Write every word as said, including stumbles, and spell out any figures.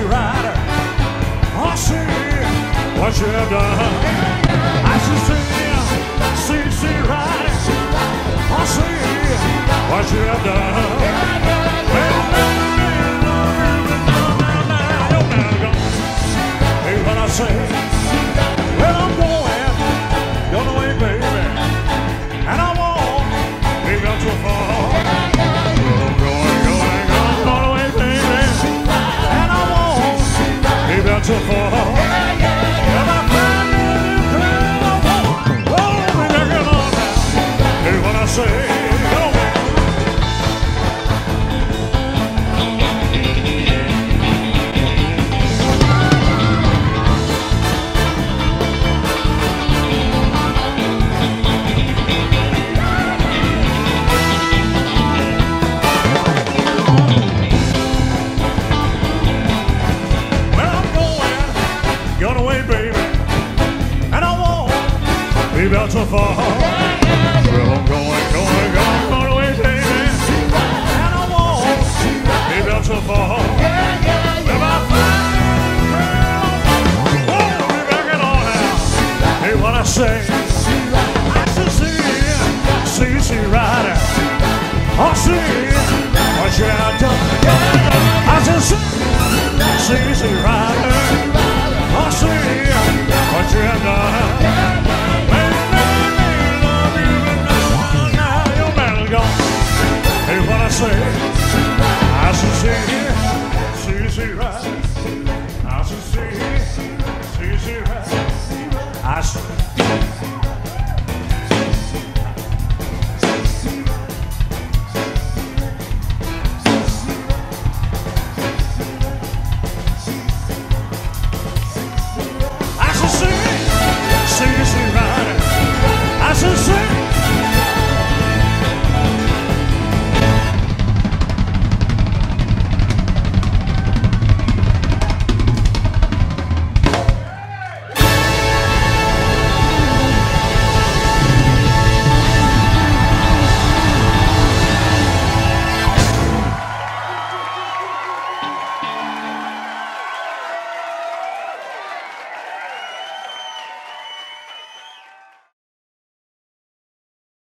rider. I see what you have done. I should see, see, see rider. I see what you have done. Well, hey, what I say? Well, I'm going, going away, baby, and I won't be gone too far. Well, I'm going, going, going, going away, baby, and I won't be gone too far. And I find me a new girl, I won't, won't be back along now. Hey, what I say? Go away. About so far. Well, I'm going, going, going, going away, baby, and I won't be about so far. If I find a girl, I won't be back at all now. Hey, what I say?